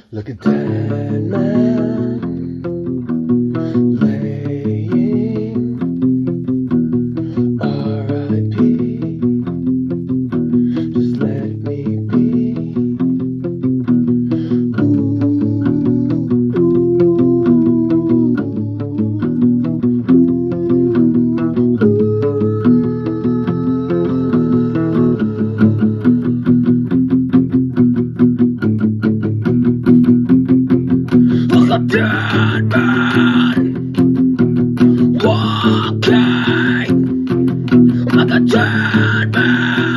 Look at that man laying R.I.P. Just let me be. Look at that man walking. Look at that man.